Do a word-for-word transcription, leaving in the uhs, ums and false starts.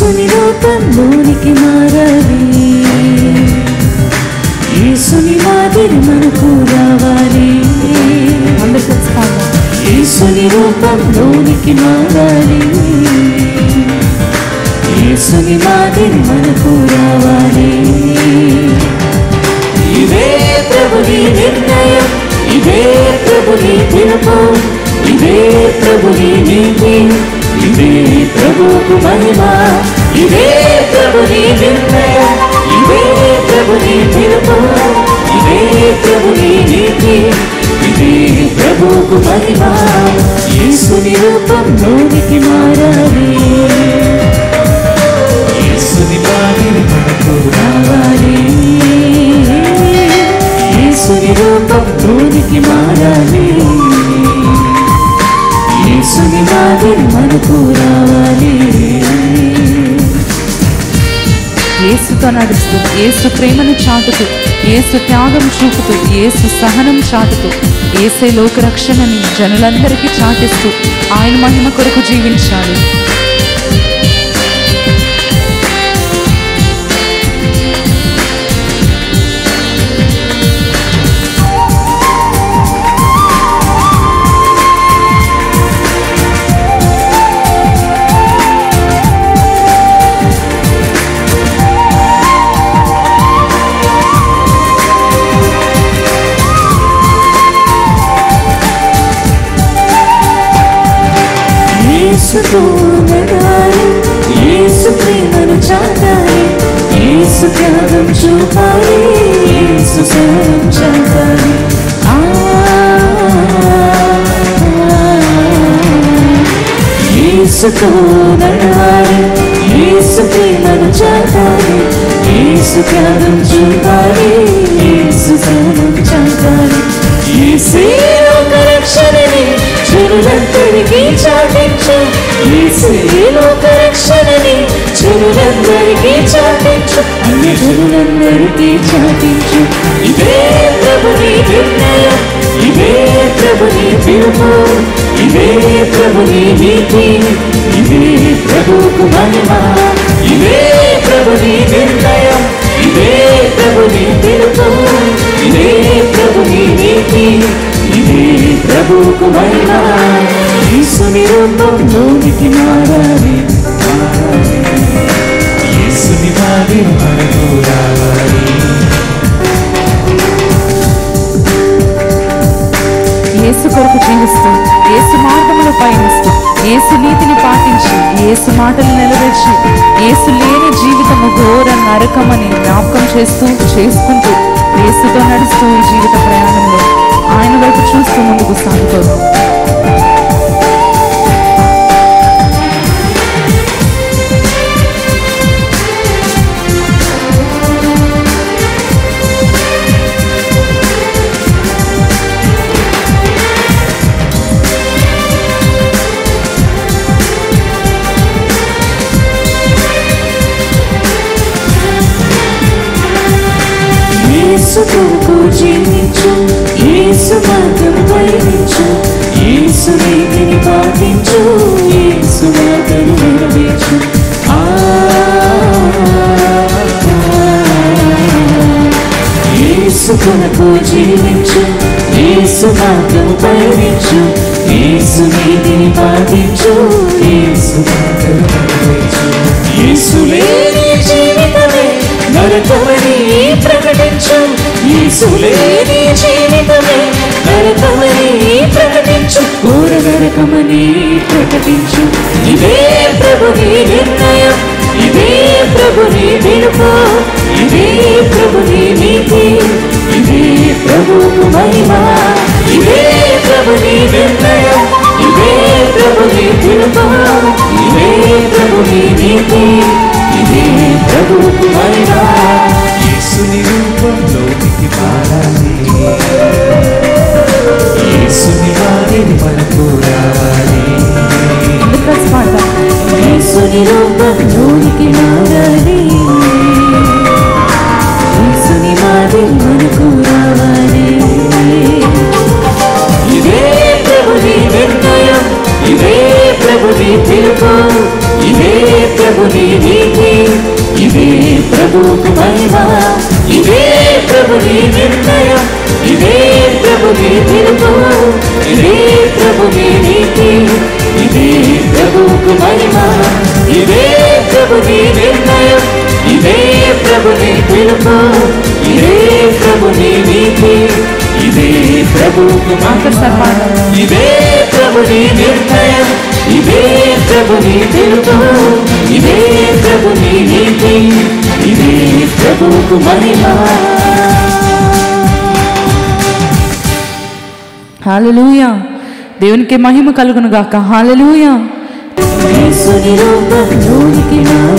యేసుని రూపంలోనికి మారాలి, యేసుని మాదిరి మనకు రావాలి. యేసుని రూపంలోనికి మారాలి, యేసుని మాదిరి మనకు రావాలి. ఇదే ప్రభుని నిర్ణయం, ఇదే ప్రభుని పిలుపు, ఇదే ప్రభుని నీతి, ఇదే ప్రభుకు మహిమ. ఇదే ప్రభుని నిర్ణయం, ఇదే ప్రభుని పిలుపు, ఇదే ప్రభుని నీతి, ఇదే ప్రభుకు మహిమ. యేసుని రూపంలోనికి మారాలి, యేసుని మాదిరి మనకు రావాలి. యేసుని రూపంలోనికి మారాలి, యేసుని మాదిరి మనకు రావాలి. యేసుతో నడుస్తూ, యేసు ప్రేమను చాటుతూ, యేసు త్యాగం చూపుతూ, యేసు సహనం చాటుతూ, యేసే లోక రక్షణని జనులందరికీ చాటిస్తూ ఆయన మహిమ కొరకు జీవించాలి. యేసుతో నడవాలి, యేసు ప్రేమను చాటాలి, యేసు త్యాగం చూపాలి, యేసు సహనం చాటాలి. యేసుతో నడవాలి, యేసు ప్రేమను చాటాలి, యేసు త్యాగం చూపాలి, యేసు సహనం చాటాలి. యేసే లోక రక్షణని జనులందరికీ చాటించు, యేసే లోక రక్షణని జనులందరికీ చాటించు, అన్ని జనులందరికీ చాటించు. ఇదే ప్రభుని నిర్ణయం, ఇదే ప్రభుని పిలుపు, ఇదే ప్రభుని నీతి, ఇదే ప్రభుకు మహిమ. ఇదే ప్రభుని నిర్ణయం, ఇదే ప్రభుని పిలుపు, ఇదే ప్రభుని నీతి, ఇదే ప్రభుకు మహిమ. యేసుని రూపంలోనికి మారాలి, యేసుని మాదిరి మనకు రావాలి. యేసు కొరకు జీవిస్తూ, యేసు మార్గములో పయనిస్తూ, యేసు నీతిని పాటించి, యేసు మాటలు నెరవేర్చి, యేసు లేని జీవితము ఘోర నరకమని జ్ఞాపకం చేస్తూ చేసుకుంటూ, యేసుతో నడుస్తూ ఈ జీవిత ప్రయాణంలో ఆయన వైపు చూస్తూ ముందుకు సాగుతారు. యేసు కొరకు జీవించు, యేసు మార్గం పయనించు, యేసు నీతిని పాటించు, యేసు మాటలు నెరవేర్చు. యేసు కొరకు జీవించు, యేసు మార్గం పయనించు, యేసు నీతిని పాటించు, యేసు మాటలు నెరవేర్చు. యేసు లేని జీవితమే నరకమని ప్రకటించు, యేసు లేని జీవితమే నరకమని ప్రకటించు, ఘోర నరకమని ప్రకటించు. ఇదే ప్రభుని నిర్ణయం, ఇదే ప్రభుని పిలుపు, ఇదే ప్రభుని నీతి, ఇదే ప్రభుకు మహిమ. ఇదే ప్రభుని నిర్ణయం, ఇదే ప్రభుని పిలుపు, ఇదే ప్రభుని నీతి, ఇదే ప్రభుకు మహిమ. యేసుని రూపంలోనికి మారాలి, యేసుని మాదిరి మనకు రావాలి. యేసుని రూపంలోనికి మారాలి, యేసుని మాదిరి మనకు రావాలి. ఇదే ప్రభుని నిర్ణయం, ఇదే ప్రభుని పిలుపు, ఇదే ప్రభుని నీతి, ఇదే ప్రభుకు మహిమ, ఇదే ప్రభుని నిర్ణయం, ఇదే ప్రభుని పిలుపు, ఇదే ప్రభుని నీతి, ఇదే ప్రభుకు మహిమ, ఇదే ప్రభుని నిర్ణయం, ఇదే ప్రభుని పిలుపు, ఇదే ప్రభుని నీతి, ఇదే ప్రభుకు మహిమ, ఇదే ప్రభుని నిర్ణయం, ఇదే ప్రభుని పిలుపు, ఇదే ప్రభుని నీతి, ఇదే ప్రభుకు మహిమ. హల్లెలూయా. దేవునికి మహిమ కలుగును గాక. హల్లెలూయా. యేసుని రూపంలోనికి నా